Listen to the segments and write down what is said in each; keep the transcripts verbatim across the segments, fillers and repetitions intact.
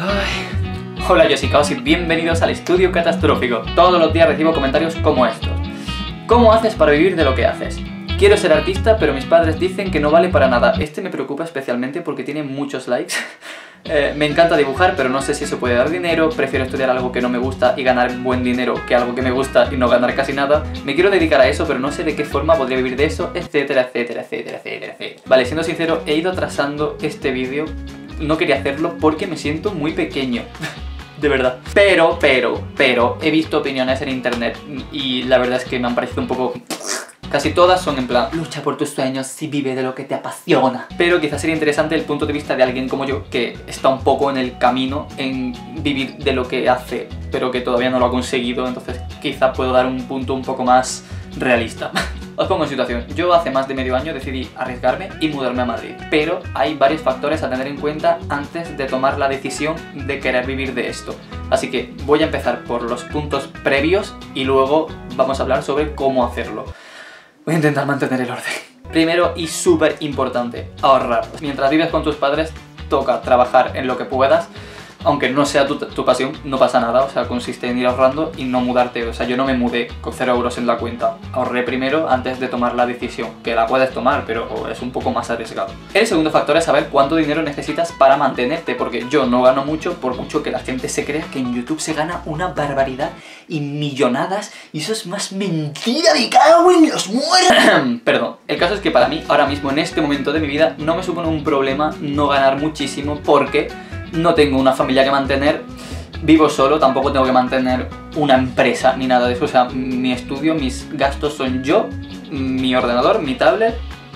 Ay. Hola Yoshikaos y bienvenidos al Estudio Catastrófico. Todos los días recibo comentarios como estos. ¿Cómo haces para vivir de lo que haces? Quiero ser artista, pero mis padres dicen que no vale para nada. Este me preocupa especialmente porque tiene muchos likes. eh, me encanta dibujar, pero no sé si eso puede dar dinero. Prefiero estudiar algo que no me gusta y ganar buen dinero que algo que me gusta y no ganar casi nada. Me quiero dedicar a eso, pero no sé de qué forma podría vivir de eso, etcétera, etcétera, etcétera, etcétera, etcétera. Vale, siendo sincero, he ido atrasando este vídeo. No quería hacerlo porque me siento muy pequeño. De verdad. Pero, pero, pero, he visto opiniones en internet y la verdad es que me han parecido un poco... Casi todas son en plan, lucha por tus sueños y vive de lo que te apasiona. Pero quizás sería interesante el punto de vista de alguien como yo, que está un poco en el camino en vivir de lo que hace, pero que todavía no lo ha conseguido, entonces quizás puedo dar un punto un poco más realista. Os pongo en situación, yo hace más de medio año decidí arriesgarme y mudarme a Madrid, pero hay varios factores a tener en cuenta antes de tomar la decisión de querer vivir de esto. Así que voy a empezar por los puntos previos y luego vamos a hablar sobre cómo hacerlo. Voy a intentar mantener el orden. Primero y súper importante, ahorrar. Mientras vives con tus padres, toca trabajar en lo que puedas. Aunque no sea tu, tu pasión, no pasa nada, o sea, consiste en ir ahorrando y no mudarte. O sea, yo no me mudé con cero euros en la cuenta. Ahorré primero antes de tomar la decisión, que la puedes tomar, pero es un poco más arriesgado. El segundo factor es saber cuánto dinero necesitas para mantenerte, porque yo no gano mucho, por mucho que la gente se crea que en YouTube se gana una barbaridad y millonadas, y eso es más mentira, me cago en los muertos. Perdón, el caso es que para mí, ahora mismo, en este momento de mi vida, no me supone un problema no ganar muchísimo, porque... no tengo una familia que mantener, vivo solo, tampoco tengo que mantener una empresa ni nada de eso. O sea, mi estudio, mis gastos son yo, mi ordenador, mi tablet,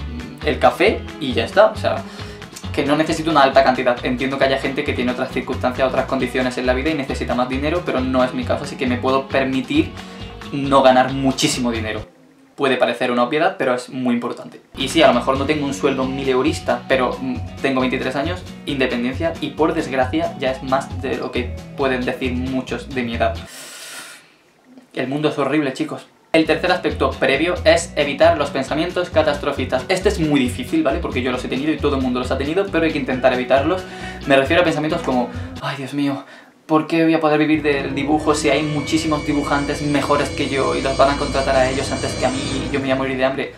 el café y ya está. O sea, que no necesito una alta cantidad. Entiendo que haya gente que tiene otras circunstancias, otras condiciones en la vida y necesita más dinero, pero no es mi caso, así que me puedo permitir no ganar muchísimo dinero. Puede parecer una obviedad, pero es muy importante. Y sí, a lo mejor no tengo un sueldo mileurista, pero tengo veintitrés años, independencia, y por desgracia ya es más de lo que pueden decir muchos de mi edad. El mundo es horrible, chicos. El tercer aspecto previo es evitar los pensamientos catastrofistas. Este es muy difícil, ¿vale? Porque yo los he tenido y todo el mundo los ha tenido, pero hay que intentar evitarlos. Me refiero a pensamientos como, ay, Dios mío, ¿por qué voy a poder vivir del dibujo si hay muchísimos dibujantes mejores que yo y los van a contratar a ellos antes que a mí y yo me voy a morir de hambre?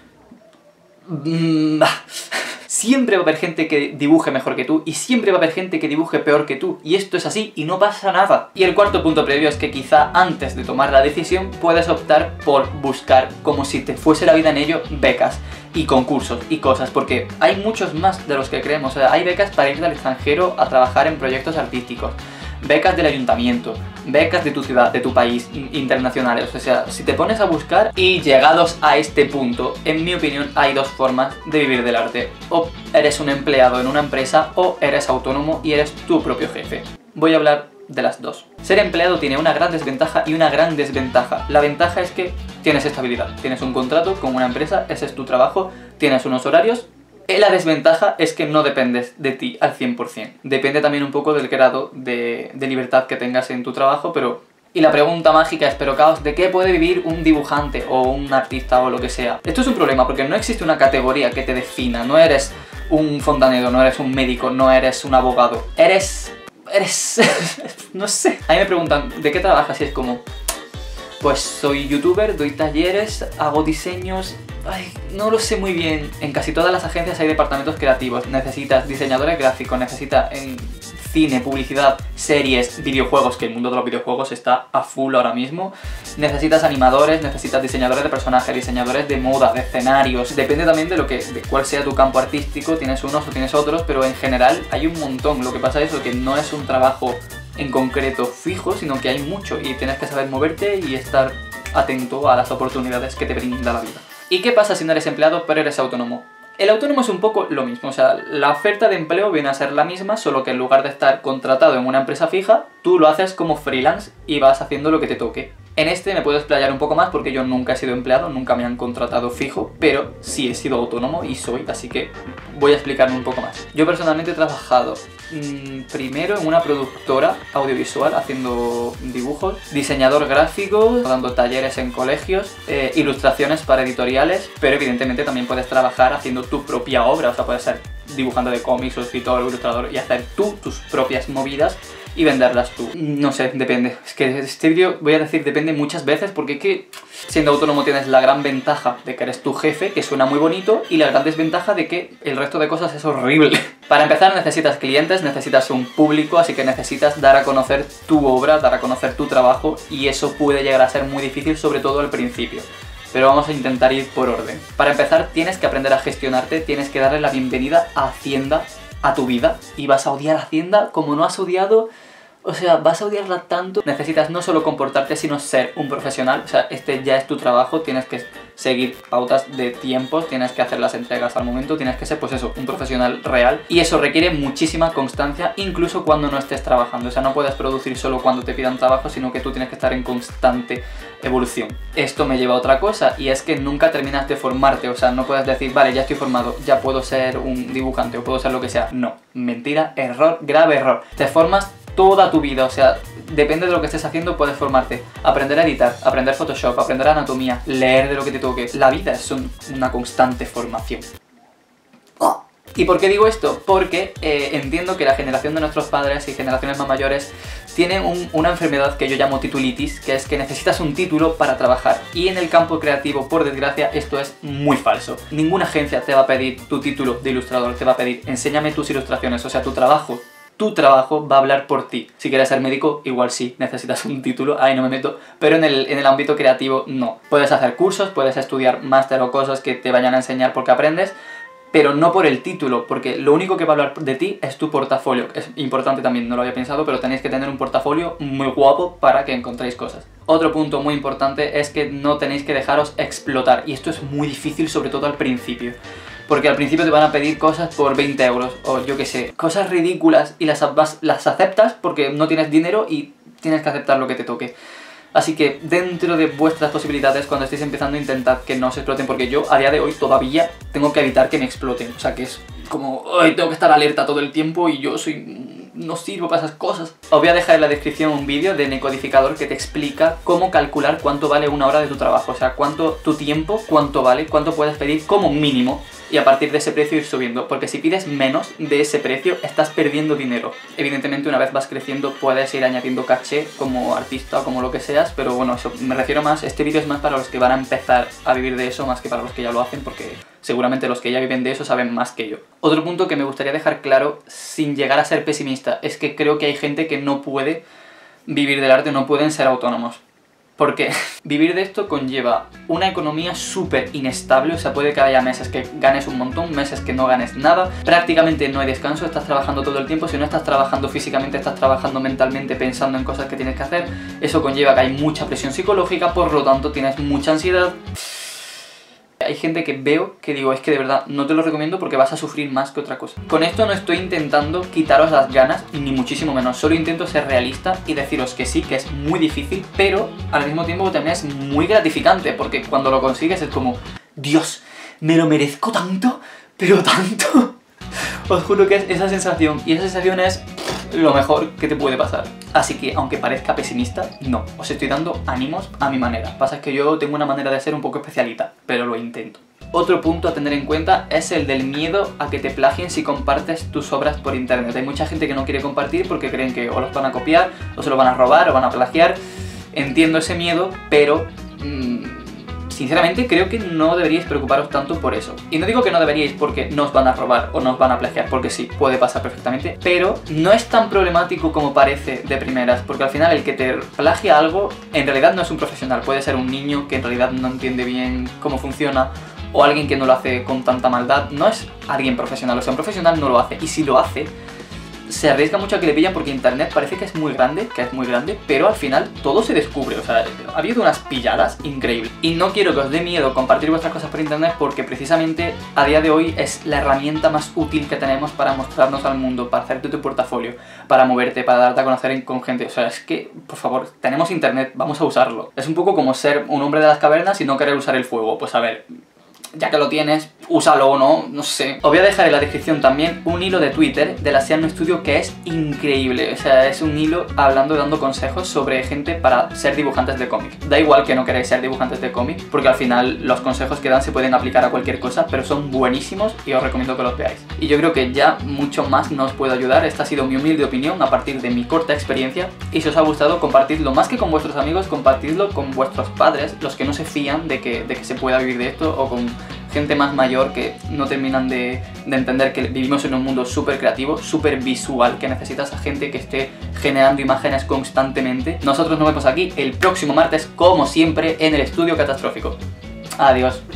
Siempre va a haber gente que dibuje mejor que tú y siempre va a haber gente que dibuje peor que tú, y esto es así y no pasa nada. Y el cuarto punto previo es que quizá antes de tomar la decisión puedes optar por buscar, como si te fuese la vida en ello, becas y concursos y cosas, porque hay muchos más de los que creemos. O sea, hay becas para ir al extranjero a trabajar en proyectos artísticos, becas del ayuntamiento, becas de tu ciudad, de tu país, internacionales. O sea, si te pones a buscar, y llegados a este punto, en mi opinión hay dos formas de vivir del arte. O eres un empleado en una empresa o eres autónomo y eres tu propio jefe. Voy a hablar de las dos. Ser empleado tiene una gran desventaja y una gran desventaja. La ventaja es que tienes estabilidad, tienes un contrato con una empresa, ese es tu trabajo, tienes unos horarios. La desventaja es que no dependes de ti al cien por cien. Depende también un poco del grado de, de libertad que tengas en tu trabajo, pero... Y la pregunta mágica es, pero caos, ¿de qué puede vivir un dibujante o un artista o lo que sea? Esto es un problema porque no existe una categoría que te defina. No eres un fontanero, no eres un médico, no eres un abogado. Eres... eres... no sé. A mí me preguntan, ¿de qué trabajas? Y es como... pues soy youtuber, doy talleres, hago diseños... Ay, no lo sé muy bien. En casi todas las agencias hay departamentos creativos. Necesitas diseñadores gráficos, necesitas en cine, publicidad, series, videojuegos, que el mundo de los videojuegos está a full ahora mismo. Necesitas animadores, necesitas diseñadores de personajes, diseñadores de moda, de escenarios. Depende también de lo que, de cuál sea tu campo artístico. Tienes unos o tienes otros, pero en general hay un montón. Lo que pasa es que no es un trabajo en concreto fijo, sino que hay mucho y tienes que saber moverte y estar atento a las oportunidades que te brinda la vida. ¿Y qué pasa si no eres empleado pero eres autónomo? El autónomo es un poco lo mismo, o sea, la oferta de empleo viene a ser la misma, solo que en lugar de estar contratado en una empresa fija, tú lo haces como freelance y vas haciendo lo que te toque. En este me puedo explayar un poco más porque yo nunca he sido empleado, nunca me han contratado fijo, pero sí he sido autónomo y soy, así que voy a explicarme un poco más. Yo personalmente he trabajado mmm, primero en una productora audiovisual haciendo dibujos, diseñador gráfico, dando talleres en colegios, eh, ilustraciones para editoriales, pero evidentemente también puedes trabajar haciendo tu propia obra, o sea, puedes ser dibujante de cómics o escritor o ilustrador y hacer tú tus propias movidas y venderlas tú. No sé, depende. Es que este vídeo voy a decir depende muchas veces porque es que siendo autónomo tienes la gran ventaja de que eres tu jefe, que suena muy bonito, y la gran desventaja de que el resto de cosas es horrible. Para empezar necesitas clientes, necesitas un público, así que necesitas dar a conocer tu obra, dar a conocer tu trabajo, y eso puede llegar a ser muy difícil, sobre todo al principio. Pero vamos a intentar ir por orden. Para empezar tienes que aprender a gestionarte, tienes que darle la bienvenida a Hacienda a tu vida, y vas a odiar a Hacienda como no has odiado... O sea, vas a odiarla tanto. Necesitas no solo comportarte, sino ser un profesional. O sea, este ya es tu trabajo, tienes que seguir pautas de tiempos, tienes que hacer las entregas al momento, tienes que ser, pues eso, un profesional real. Y eso requiere muchísima constancia, incluso cuando no estés trabajando. O sea, no puedes producir solo cuando te pidan trabajo, sino que tú tienes que estar en constante evolución. Esto me lleva a otra cosa, y es que nunca terminas de formarte. O sea, no puedes decir, vale, ya estoy formado, ya puedo ser un dibujante o puedo ser lo que sea. No, mentira, error, grave error. Te formas toda tu vida, o sea, depende de lo que estés haciendo puedes formarte, aprender a editar, aprender Photoshop, aprender anatomía, leer de lo que te toque. La vida es un, una constante formación. ¿Y por qué digo esto? Porque eh, entiendo que la generación de nuestros padres y generaciones más mayores tienen un, una enfermedad que yo llamo titulitis, que es que necesitas un título para trabajar. Y en el campo creativo, por desgracia, esto es muy falso. Ninguna agencia te va a pedir tu título de ilustrador, te va a pedir enséñame tus ilustraciones, o sea, tu trabajo. Tu trabajo va a hablar por ti. Si quieres ser médico, igual sí, necesitas un título, ahí no me meto, pero en el, en el ámbito creativo no. Puedes hacer cursos, puedes estudiar máster o cosas que te vayan a enseñar porque aprendes, pero no por el título, porque lo único que va a hablar de ti es tu portafolio. Es importante también, no lo había pensado, pero tenéis que tener un portafolio muy guapo para que encontréis cosas. Otro punto muy importante es que no tenéis que dejaros explotar, y esto es muy difícil, sobre todo al principio. Porque al principio te van a pedir cosas por veinte euros, o yo qué sé, cosas ridículas, y las, las aceptas porque no tienes dinero y tienes que aceptar lo que te toque. Así que dentro de vuestras posibilidades, cuando estéis empezando, intentad que no os exploten, porque yo a día de hoy todavía tengo que evitar que me exploten. O sea que es como, ¡ay! Tengo que estar alerta todo el tiempo y yo soy... no sirvo para esas cosas. Os voy a dejar en la descripción un vídeo de Necodificador que te explica cómo calcular cuánto vale una hora de tu trabajo. O sea, cuánto tu tiempo, cuánto vale, cuánto puedes pedir como mínimo, y a partir de ese precio ir subiendo, porque si pides menos de ese precio estás perdiendo dinero. Evidentemente una vez vas creciendo puedes ir añadiendo caché como artista o como lo que seas, pero bueno, eso me refiero más, este vídeo es más para los que van a empezar a vivir de eso más que para los que ya lo hacen, porque seguramente los que ya viven de eso saben más que yo. Otro punto que me gustaría dejar claro, sin llegar a ser pesimista, es que creo que hay gente que no puede vivir del arte, no pueden ser autónomos. Porque vivir de esto conlleva una economía súper inestable, o sea, puede que haya meses que ganes un montón, meses que no ganes nada, prácticamente no hay descanso, estás trabajando todo el tiempo, si no estás trabajando físicamente, estás trabajando mentalmente pensando en cosas que tienes que hacer, eso conlleva que hay mucha presión psicológica, por lo tanto tienes mucha ansiedad. Hay gente que veo que digo, es que de verdad no te lo recomiendo porque vas a sufrir más que otra cosa. Con esto no estoy intentando quitaros las ganas, ni muchísimo menos, solo intento ser realista y deciros que sí, que es muy difícil, pero al mismo tiempo también es muy gratificante, porque cuando lo consigues es como, Dios, me lo merezco tanto, pero tanto. Os juro que es esa sensación, y esa sensación es lo mejor que te puede pasar. Así que, aunque parezca pesimista, no, os estoy dando ánimos a mi manera. Pasa es que yo tengo una manera de ser un poco especialita, pero lo intento. Otro punto a tener en cuenta es el del miedo a que te plagien si compartes tus obras por internet. Hay mucha gente que no quiere compartir porque creen que o los van a copiar, o se lo van a robar, o van a plagiar. Entiendo ese miedo, pero... Mmm, sinceramente creo que no deberíais preocuparos tanto por eso. Y no digo que no deberíais porque no os van a robar o no os van a plagiar, porque sí, puede pasar perfectamente, pero no es tan problemático como parece de primeras, porque al final el que te plagia algo en realidad no es un profesional, puede ser un niño que en realidad no entiende bien cómo funciona, o alguien que no lo hace con tanta maldad, no es alguien profesional, o sea, un profesional no lo hace, y si lo hace, se arriesga mucho a que le pillan porque internet parece que es muy grande, que es muy grande, pero al final todo se descubre, o sea, ha habido unas pilladas increíbles. Y no quiero que os dé miedo compartir vuestras cosas por internet porque precisamente a día de hoy es la herramienta más útil que tenemos para mostrarnos al mundo, para hacerte tu portafolio, para moverte, para darte a conocer con gente. O sea, es que, por favor, tenemos internet, vamos a usarlo. Es un poco como ser un hombre de las cavernas y no querer usar el fuego, pues a ver... ya que lo tienes, úsalo o no, no sé. Os voy a dejar en la descripción también un hilo de Twitter de la Siano Studio que es increíble. O sea, es un hilo hablando, dando consejos sobre gente para ser dibujantes de cómic. Da igual que no queráis ser dibujantes de cómic, porque al final los consejos que dan se pueden aplicar a cualquier cosa, pero son buenísimos y os recomiendo que los veáis. Y yo creo que ya mucho más no os puedo ayudar. Esta ha sido mi humilde opinión a partir de mi corta experiencia, y si os ha gustado, compartidlo más que con vuestros amigos, compartidlo con vuestros padres, los que no se fían de que, de que se pueda vivir de esto, o con gente más mayor que no terminan de, de entender que vivimos en un mundo súper creativo, súper visual, que necesitas a gente que esté generando imágenes constantemente. Nosotros nos vemos aquí el próximo martes, como siempre, en el Estudio Catastrófico. Adiós.